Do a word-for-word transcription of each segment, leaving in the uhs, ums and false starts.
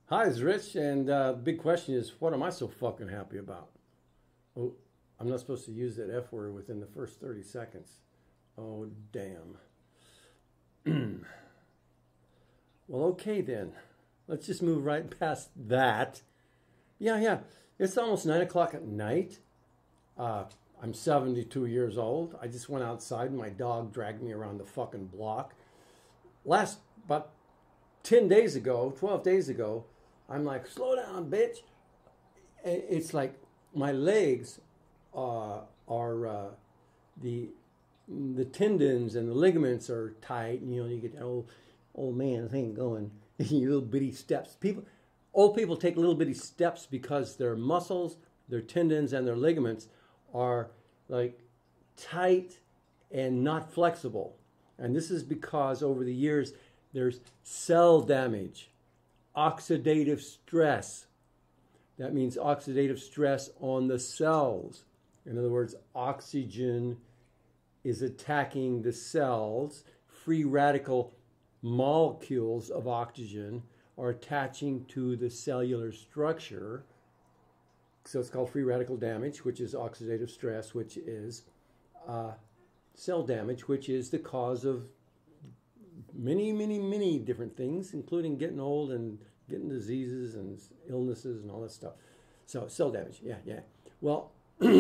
Hi, it's Rich, and uh, the big question is, what am I so fucking happy about? Oh, I'm not supposed to use that F word within the first thirty seconds. Oh, damn. Well, okay then. Let's just move right past that. Yeah, yeah. It's almost nine o'clock at night. Uh, I'm seventy-two years old. I just went outside and my dog dragged me around the fucking block. Last, about ten days ago, twelve days ago, I'm like, slow down, bitch. It's like my legs uh, are, uh, the the tendons and the ligaments are tight. And, you know, you get that old, old man thing going, you little bitty steps. People, old people take little bitty steps because their muscles, their tendons, and their ligaments are like tight and not flexible. And this is because over the years, there's cell damage, oxidative stress. That means oxidative stress on the cells. In other words, oxygen is attacking the cells. Free radical molecules of oxygen are attaching to the cellular structure. So it's called free radical damage, which is oxidative stress, which is uh, cell damage, which is the cause of many, many, many different things, including getting old and getting diseases and illnesses and all that stuff. So cell damage, yeah, yeah. Well,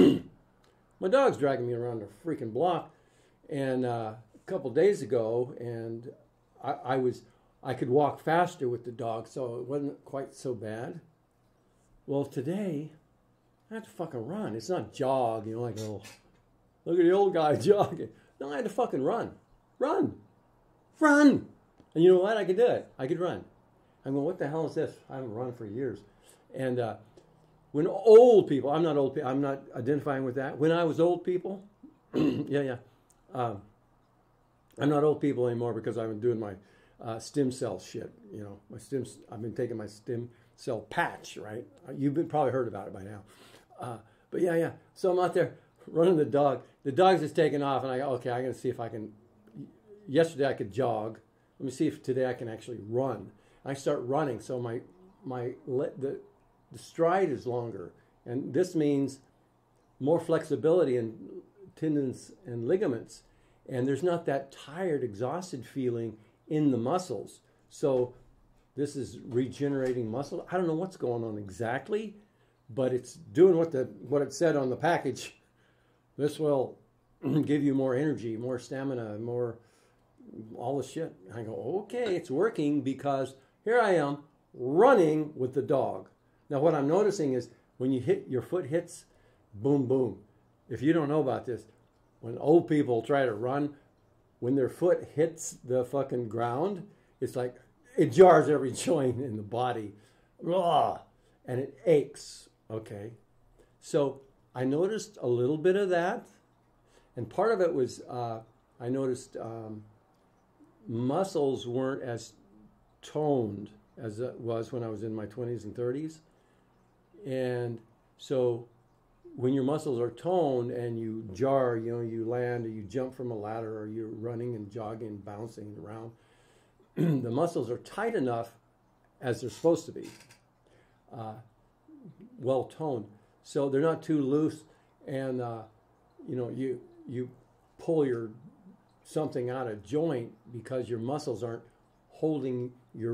my dog's dragging me around the freaking block, and uh, a couple days ago, and I, I was, I could walk faster with the dog, so it wasn't quite so bad. Well, today, I had to fucking run. It's not jog, you know, like, oh, look at the old guy jogging. No, I had to fucking run. Run. Run. And you know what? I could do it. I could run. I'm going, what the hell is this? I haven't run for years. And uh, when old people, I'm not old people, I'm not identifying with that. When I was old people, yeah, yeah. Um, I'm not old people anymore because I've been doing my uh, stem cell shit. You know, my stem, I've been taking my stem cell patch, right? You've been, probably heard about it by now. Uh, but yeah, yeah. So I'm out there running the dog. The dog's just taking off, and I go, okay, I'm going to see if I can. Yesterday I could jog. Let me see if today I can actually run. I start running, so my my the the stride is longer, and this means more flexibility in tendons and ligaments, and there's not that tired, exhausted feeling in the muscles. So this is regenerating muscle. I don't know what's going on exactly, but it's doing what the what it said on the package. This will give you more energy, more stamina, more all the shit. I go, okay, it's working because here I am running with the dog. Now what I'm noticing is when you hit, your foot hits, boom, boom. If you don't know about this, when old people try to run, when their foot hits the fucking ground, it's like, it jars every joint in the body. Ugh, and it aches, okay? So I noticed a little bit of that. And part of it was, uh, I noticed um, muscles weren't as toned as it was when I was in my twenties and thirties. And so when your muscles are toned and you jar, you know, you land or you jump from a ladder or you're running and jogging, bouncing around, the muscles are tight enough as they're supposed to be, uh, well toned. So they're not too loose, and uh, you know, you you pull your something out of joint because your muscles aren't holding your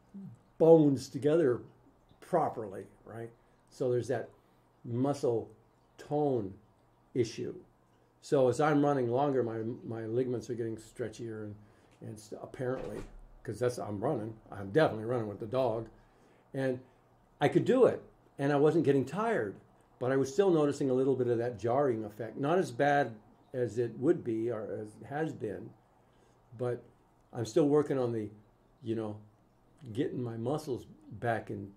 bones together properly, right? So there's that muscle tone issue. So as I'm running longer, my my ligaments are getting stretchier, and and apparently, because that's I'm running, I'm definitely running with the dog, and I could do it, and I wasn't getting tired, but I was still noticing a little bit of that jarring effect. Not as bad as it would be or as it has been, but I'm still working on the, you know, getting my muscles back in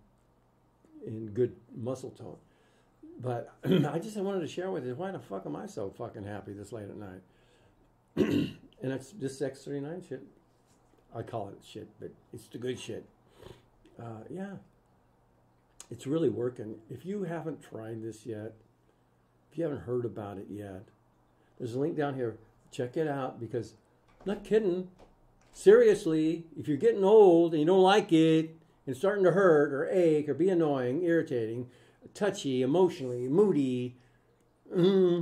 in good muscle tone. But I just wanted to share with you, why the fuck am I so fucking happy this late at night? And it's this X thirty-nine shit. I call it shit, but it's the good shit. Uh, yeah. It's really working. If you haven't tried this yet, if you haven't heard about it yet, there's a link down here. Check it out, because I'm not kidding. Seriously, if you're getting old and you don't like it, and starting to hurt or ache or be annoying, irritating, touchy, emotionally, moody, mm,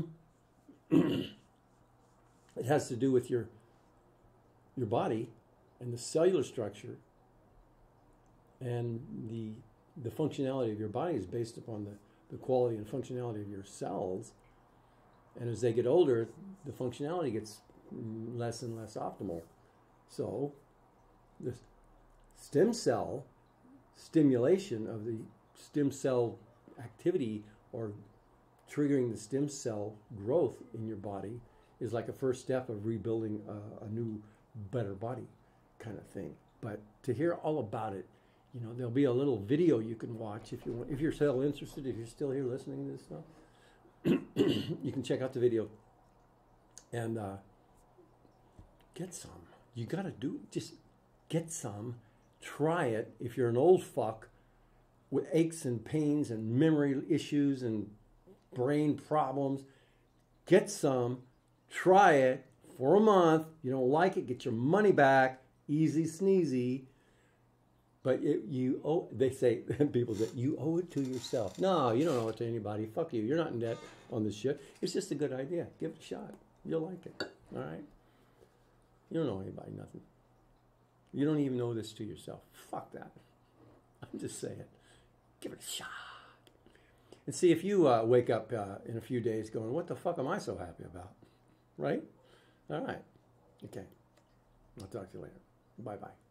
it has to do with your your body and the cellular structure, and the the functionality of your body is based upon the, the quality and functionality of your cells. And as they get older, the functionality gets less and less optimal. So the stem cell stimulation of the stem cell activity, or triggering the stem cell growth in your body, is like a first step of rebuilding a, a new, better body kind of thing. But to hear all about it, you know, there'll be a little video you can watch if you want, if you're still interested, if you're still here listening to this stuff. You can check out the video and uh, get some. You got to do, just get some, try it. If you're an old fuck with aches and pains and memory issues and brain problems, get some, try it for a month. You don't like it, get your money back, easy sneezy. But it, you owe, they say, people say, you owe it to yourself. No, you don't owe it to anybody. Fuck you. You're not in debt on this shit. It's just a good idea. Give it a shot. You'll like it. All right? You don't owe anybody nothing. You don't even owe this to yourself. Fuck that. I'm just saying. Give it a shot. And see if you uh, wake up uh, in a few days going, what the fuck am I so happy about? Right? All right. Okay. I'll talk to you later. Bye-bye.